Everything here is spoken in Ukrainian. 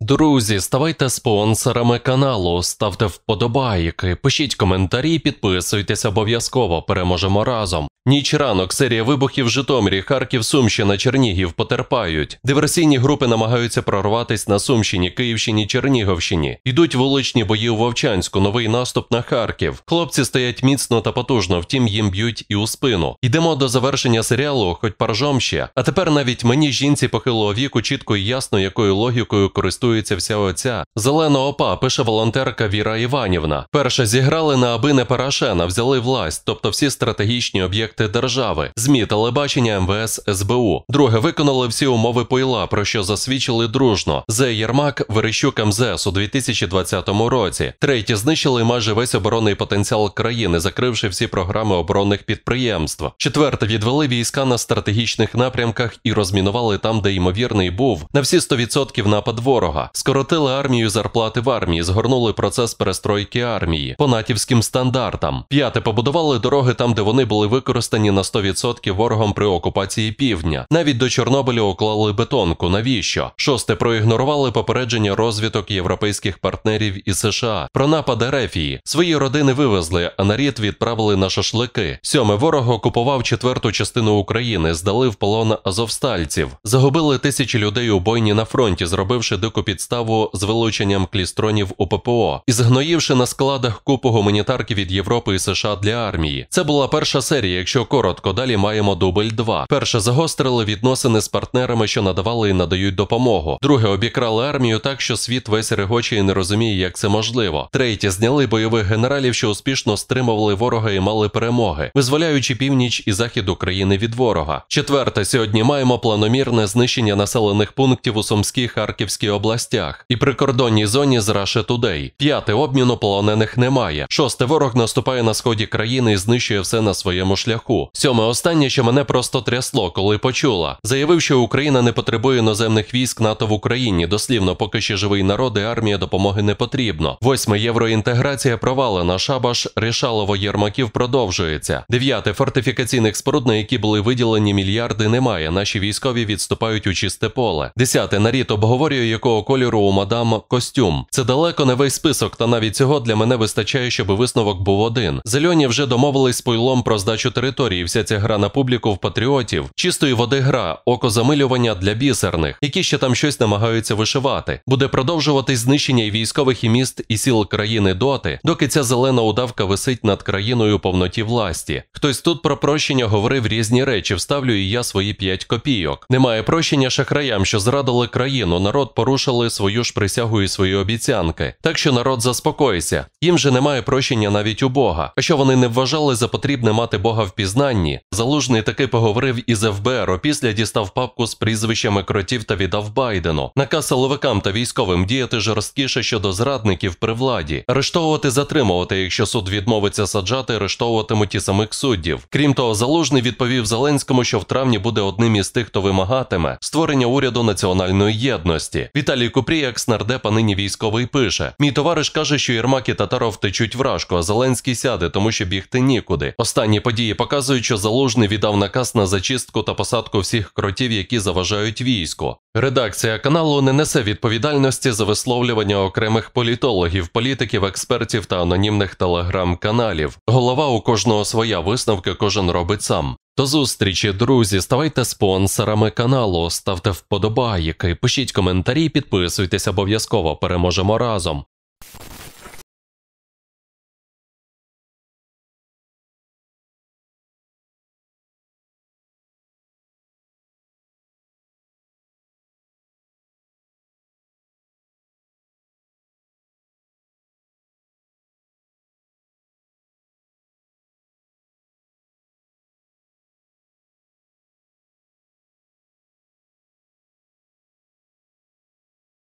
Друзі, ставайте спонсорами каналу, ставте вподобайки, пишіть коментарі, підписуйтесь обов'язково, переможемо разом. Ніч ранок, серія вибухів в Житомирі, Харків, Сумщина, Чернігів потерпають. Диверсійні групи намагаються прорватися на Сумщині, Київщині, Чернігівщині. Йдуть вуличні бої у Вовчанську, новий наступ на Харків. Хлопці стоять міцно та потужно, втім їм б'ють і у спину. Йдемо до завершення серіалу, хоч паржом ще. А тепер навіть мені, жінці похилого віку, чітко і ясно, якою логікою користується вся оця зелена опа, пише волонтерка Віра Іванівна. Перше, зіграли на аби не Порошена, взяли власть, тобто всі стратегічні об'єкти держави, ЗМІ, телебачення, МВС, СБУ. Друге, виконали всі умови Пойла, про що засвідчили дружно Зе Єрмак, Верещук, МЗС у 2020 році. Третє, знищили майже весь оборонний потенціал країни, закривши всі програми оборонних підприємств. Четверте, відвели війська на стратегічних напрямках і розмінували там, де ймовірний був на всі 100% напад ворога. Скоротили армію, зарплати в армії, згорнули процес перестройки армії по натівським стандартам. П'яте, побудували дороги там, де вони були використані на 100% ворогом при окупації півдня. Навіть до Чорнобиля уклали бетонку. Навіщо? Шосте, проігнорували попередження розвідок європейських партнерів і США про напад Ерефії. Свої родини вивезли, а нарід відправили на шашлики. Сьоме, ворог окупував четверту частину України, здали в полон азовстальців. Загубили тисячі людей у бойні на фронті, зробивши дику підставу з вилученням клістронів у ППО і згноївши на складах купу гуманітарки від Європи і США для армії. Це була перша серія, якщо коротко, далі маємо дубль 2. Перше, загострили відносини з партнерами, що надавали і надають допомогу. Друге, обікрали армію так, що світ весь регоче і не розуміє, як це можливо. Третє, зняли бойових генералів, що успішно стримували ворога і мали перемоги, визволяючи північ і захід України від ворога. Четверте, сьогодні маємо планомірне знищення населених пунктів у Сумській, Харківській областях і прикордонній зоні з Russia Today. П'яте, обміну полонених немає. Шосте, ворог наступає на сході країни і знищує все на своєму шляху. Сьоме, останнє, що мене просто трясло, коли почула. Заявив, що Україна не потребує іноземних військ НАТО в Україні. Дослівно, поки ще живий народ і армія, допомоги не потрібно. Восьме, євроінтеграція провалена. Шабаш, Рішалово, Єрмаків продовжується. Дев'яте, фортифікаційних споруд, на які були виділені мільярди, немає. Наші військові відступають у чисте поле. Десяте, нарід обговорює, якого кольору у мадам костюм. Це далеко не весь список, та навіть цього для мене вистачає, щоб висновок був один. Зелені вже домовились з Пойлом про здачу території. Вся ця гра на публіку в патріотів. Чистої води гра, окозамилювання для бісерних, які ще там щось намагаються вишивати. Буде продовжуватись знищення і військових, і міст, і сіл країни доти, доки ця зелена удавка висить над країною у повноті власті. Хтось тут про прощення говорив різні речі, вставлю і я свої 5 копійок. Немає прощення шахраям, що зрадили країну, народ порушили свою ж присягу і свої обіцянки. Так що народ, заспокойся. Їм же немає прощення навіть у Бога. А що вони не вважали за потрібне мати Бога в пізнанні? Залужний таки поговорив із ФБР, опісля дістав папку з прізвищами кротів та віддав Байдену. Наказ силовикам та військовим діяти жорсткіше щодо зрадників при владі. Арештовувати, затримувати, якщо суд відмовиться саджати, арештовуватимуть і самих суддів. Крім того, Залужний відповів Зеленському, що в травні буде одним із тих, хто вимагатиме створення уряду національної єдності. Віталій Купріяк, нардепа, нині військовий, пише: «Мій товариш каже, що Єрмак і Татаров течуть вражку, а Зеленський сяде, тому що бігти нікуди». Останні події показують, що Залужний віддав наказ на зачистку та посадку всіх кротів, які заважають війську. Редакція каналу не несе відповідальності за висловлювання окремих політологів, політиків, експертів та анонімних телеграм-каналів. Голова у кожного своя, висновки кожен робить сам. До зустрічі, друзі, ставайте спонсорами каналу, ставте вподобайки, пишіть коментарі, підписуйтесь обов'язково, переможемо разом.